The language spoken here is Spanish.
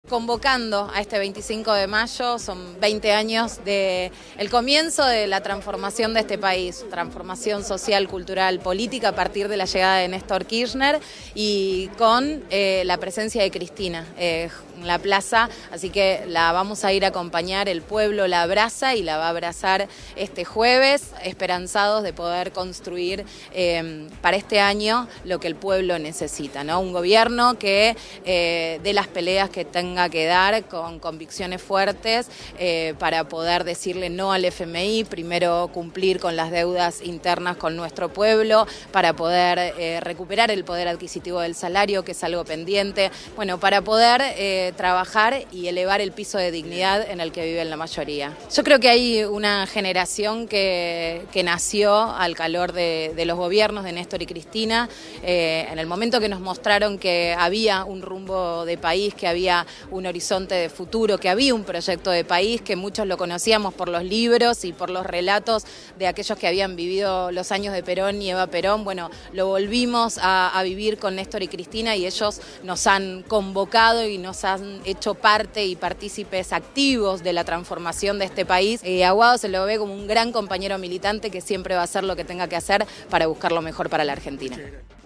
convocando a este 25 de mayo, son 20 años del comienzo de la transformación de este país, transformación social, cultural, política a partir de la llegada de Néstor Kirchner y con la presencia de Cristina en la plaza, así que la vamos a ir a acompañar, el pueblo la abraza y la va a abrazar este jueves, esperanzados de poder construir para este año lo que el pueblo necesita, ¿no? Un gobierno que dé las peleas que tenga que dar con convicciones fuertes para poder decirle no al FMI, primero cumplir con las deudas internas con nuestro pueblo, para poder recuperar el poder adquisitivo del salario, que es algo pendiente, bueno, para poder trabajar y elevar el piso de dignidad en el que viven la mayoría. Yo creo que hay una generación que nació al calor de los gobiernos de Néstor y Cristina, en el momento que nos mostraron que había un rumbo de país, que había un horizonte de futuro, que había un proyecto de país, que muchos lo conocíamos por los libros y por los relatos de aquellos que habían vivido los años de Perón y Eva Perón. Bueno, lo volvimos a vivir con Néstor y Cristina y ellos nos han convocado y nos han hecho parte y partícipes activos de la transformación de este país. Aguado se lo ve como un gran compañero militante que siempre va a hacer lo que tenga que hacer para buscar lo mejor para la Argentina.